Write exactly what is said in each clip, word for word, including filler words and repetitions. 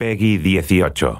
PEGI dieciocho.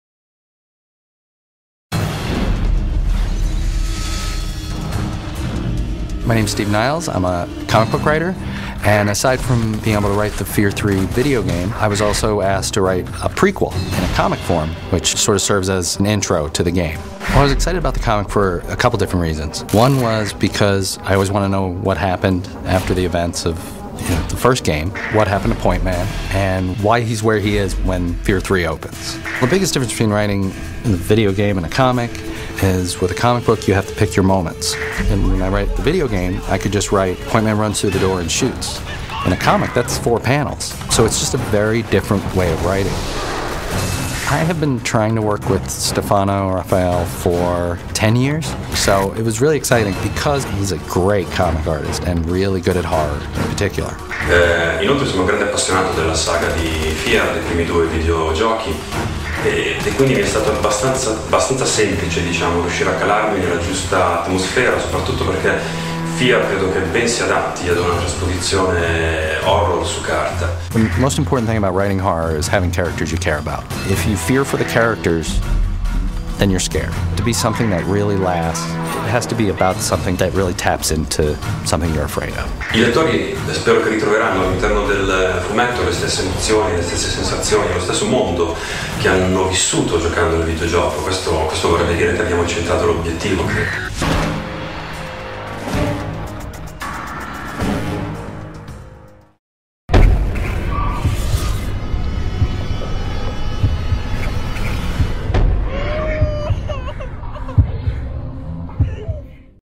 My name's Steve Niles. I'm a comic book writer, and aside from being able to write the Fear three video game, I was also asked to write a prequel in a comic form, which sort of serves as an intro to the game. Well, I was excited about the comic for a couple different reasons. One was because I always want to know what happened after the events of you know, the first game, what happened to Point Man, and why he's where he is when Fear three opens. The biggest difference between writing in the video game and a comic is with a comic book you have to pick your moments. And when I write the video game, I could just write Point Man runs through the door and shoots. In a comic, that's four panels. So it's just a very different way of writing. I have been trying to work with Stefano Raffaele for ten years, so it was really exciting because he's a great comic artist and really good at horror in particular. Eh, inoltre sono un grande appassionato della saga di Fear, dei primi due videogiochi, e, e quindi mi è stato abbastanza, abbastanza semplice, diciamo, riuscire a calarmi nella giusta atmosfera, soprattutto perché Fear credo che ben si adatti ad una trasposizione horror su carta. The most important thing about writing horror is having characters you care about. If you fear for the characters, then you're scared. To be something that really lasts, it has to be about something that really taps into something you're afraid of. I lettori spero che ritroveranno all'interno del fumetto le stesse emozioni, le stesse sensazioni, lo stesso mondo che hanno vissuto giocando al videogioco. Questo, questo vorrebbe dire che abbiamo centrato l'obiettivo, credo.